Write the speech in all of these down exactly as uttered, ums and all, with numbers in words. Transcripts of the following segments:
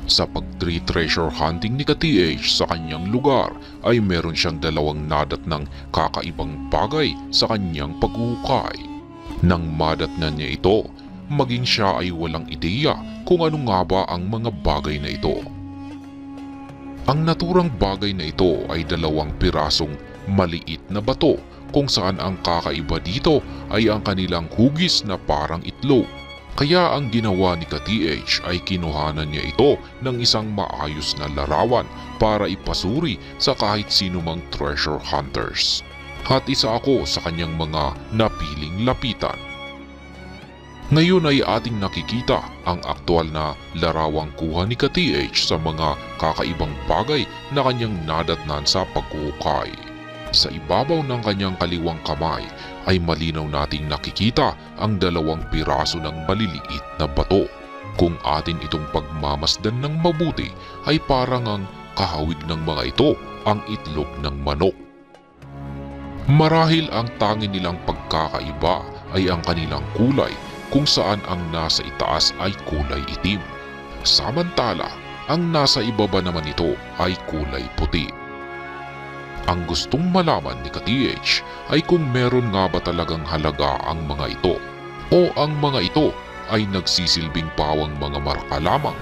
Sa pag-treasure hunting ni Ka-T H sa kanyang lugar ay meron siyang dalawang nadat ng kakaibang bagay sa kanyang paghuhukay. Nang madatnan niya ito, maging siya ay walang ideya kung ano nga ba ang mga bagay na ito. Ang naturang bagay na ito ay dalawang pirasong maliit na bato kung saan ang kakaiba dito ay ang kanilang hugis na parang itlog. Kaya ang ginawa ni Ka-T H ay kinuhanan niya ito ng isang maayos na larawan para ipasuri sa kahit sino mang treasure hunters. At isa ako sa kanyang mga napiling lapitan. Ngayon ay ating nakikita ang aktual na larawang kuha ni Ka-T H sa mga kakaibang bagay na kanyang nadatnan sa paghuhukay. Sa ibabaw ng kanyang kaliwang kamay ay malinaw nating nakikita ang dalawang piraso ng maliliit na bato. Kung atin itong pagmamasdan ng mabuti ay parang ang kahawig ng mga ito ang itlog ng manok. Marahil ang tangi nilang pagkakaiba ay ang kanilang kulay kung saan ang nasa itaas ay kulay itim. Samantala, ang nasa ibaba naman ito ay kulay puti. Ang gustong malaman ni Ka-T H ay kung meron nga ba talagang halaga ang mga ito o ang mga ito ay nagsisilbing pawang mga marka lamang.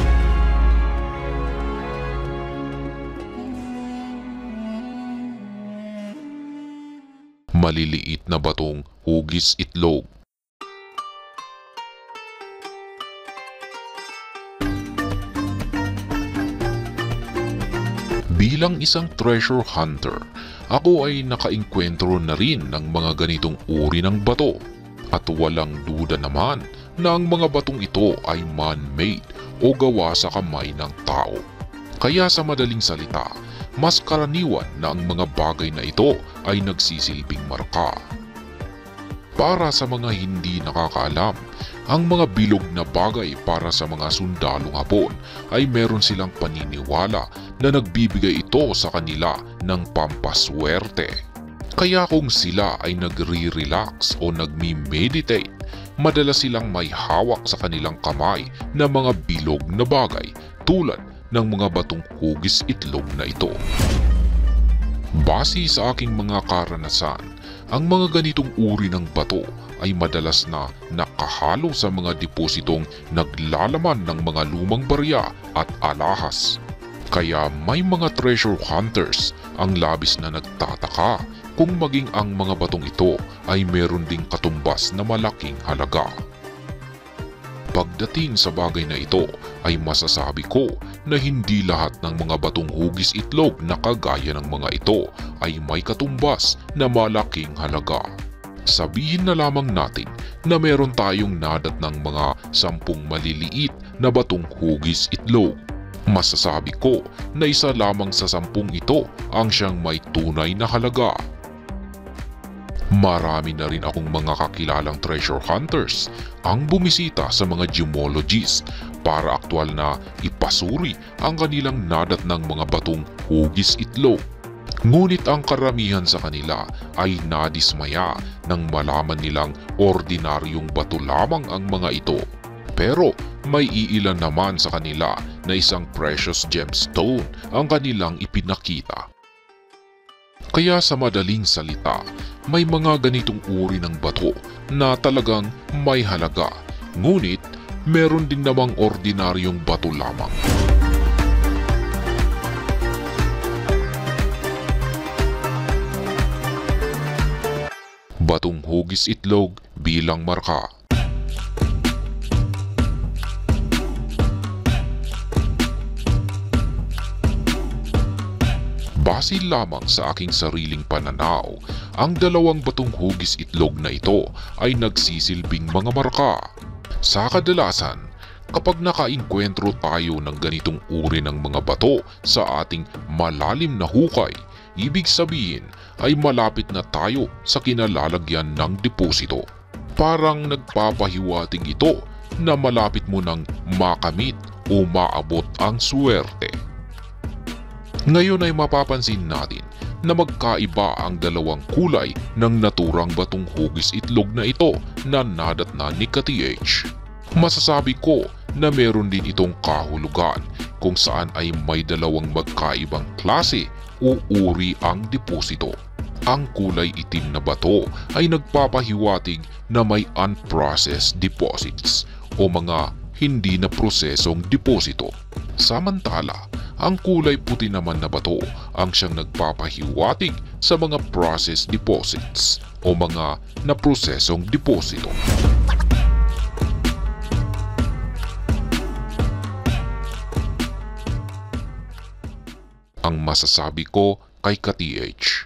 Maliliit na batong hugis itlog. Bilang isang treasure hunter, ako ay nakainkwentro na rin ng mga ganitong uri ng bato. At walang duda naman na ang mga batong ito ay man-made o gawa sa kamay ng tao. Kaya sa madaling salita, mas karaniwan na ang mga bagay na ito ay nagsisilbing marka. Para sa mga hindi nakakaalam, ang mga bilog na bagay para sa mga sundalong Hapon ay meron silang paniniwala na nagbibigay ito sa kanila ng pampaswerte. Kaya kung sila ay nagre-relax o nagmi-meditate, madalas silang may hawak sa kanilang kamay na mga bilog na bagay tulad ng mga batong hugis itlog na ito. Base sa aking mga karanasan, ang mga ganitong uri ng bato ay madalas na nakahalo sa mga depositong naglalaman ng mga lumang barya at alahas. Kaya may mga treasure hunters ang labis na nagtataka kung maging ang mga batong ito ay meron ding katumbas na malaking halaga. Pagdating sa bagay na ito ay masasabi ko na hindi lahat ng mga batong hugis itlog na kagaya ng mga ito ay may katumbas na malaking halaga. Sabihin na lamang natin na meron tayong nadat ng mga sampung maliliit na batong hugis itlog. Masasabi ko na isa lamang sa sampung ito ang siyang may tunay na halaga. Marami na rin akong mga kakilalang treasure hunters ang bumisita sa mga gemologists para aktwal na ipasuri ang kanilang nadat ng mga batong hugis itlog. Ngunit ang karamihan sa kanila ay nadismaya nang malaman nilang ordinaryong bato lamang ang mga ito. Pero may iilan naman sa kanila na isang precious gemstone ang kanilang ipinakita. Kaya sa madaling salita, may mga ganitong uri ng bato na talagang may halaga, ngunit meron din namang ordinaryong bato lamang. Batong hugis itlog bilang marka. Base lamang sa aking sariling pananaw, ang dalawang batong hugis itlog na ito ay nagsisilbing mga marka. Sa kadalasan, kapag nakainkwentro tayo ng ganitong uri ng mga bato sa ating malalim na hukay, ibig sabihin ay malapit na tayo sa kinalalagyan ng deposito. Parang nagpapahiwatig ito na malapit mo nang makamit o maabot ang swerte. Ngayon ay mapapansin natin na magkaiba ang dalawang kulay ng naturang batong hugis itlog na ito na nadatnan ni Ka-T H. Masasabi ko na meron din itong kahulugan kung saan ay may dalawang magkaibang klase o uri ang deposito. Ang kulay itim na bato ay nagpapahiwatig na may unprocessed deposits o mga hindi na prosesong deposito. Samantala, ang kulay puti naman na bato ang siyang nagpapahiwatig sa mga processed deposits o mga naprosesong deposito. Ang masasabi ko kay ka-T H.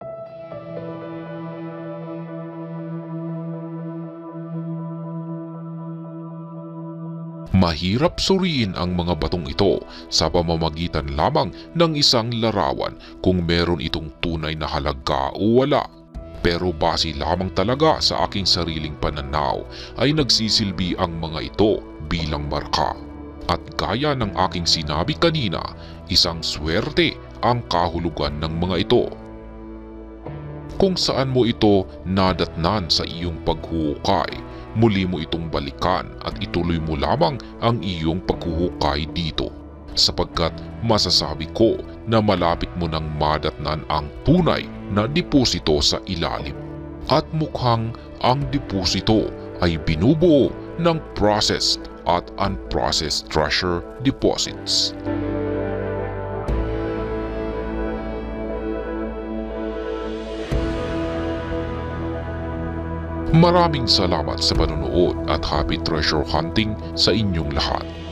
Mahirap suriin ang mga batong ito sa pamamagitan lamang ng isang larawan kung meron itong tunay na halaga o wala. Pero base lamang talaga sa aking sariling pananaw ay nagsisilbi ang mga ito bilang marka. At gaya ng aking sinabi kanina, isang swerte ang kahulugan ng mga ito. Kung saan mo ito nadatnan sa iyong paghuhukay, muli mo itong balikan at ituloy mo lamang ang iyong paghuhukay dito. Sapagkat masasabi ko na malapit mo nang madatnan ang tunay na deposito sa ilalim. At mukhang ang deposito ay binubuo ng processed at unprocessed treasure deposits. Maraming salamat sa panonood at happy treasure hunting sa inyong lahat.